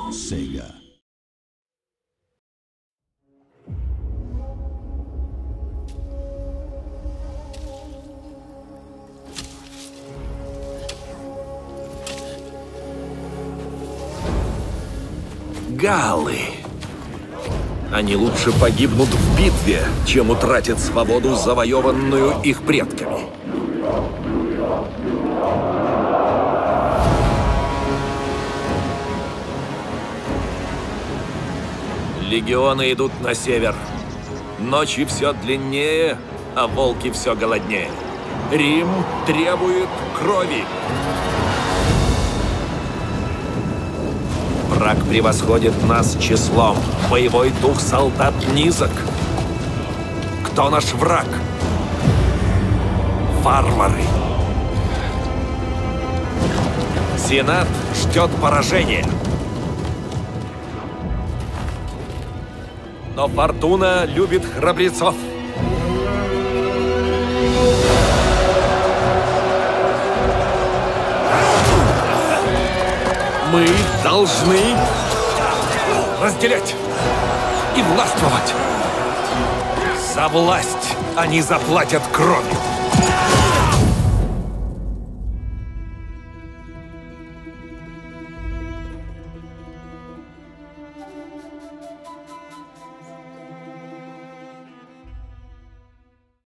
Sega. Галлы. Они лучше погибнут в битве, чем утратят свободу, завоеванную их предками. Легионы идут на север. Ночи все длиннее, а волки все голоднее. Рим требует крови. Враг превосходит нас числом. Боевой дух солдат низок. Кто наш враг? Варвары. Сенат ждет поражения. Но фортуна любит храбрецов. Мы должны разделять и властвовать. За власть они заплатят кровью.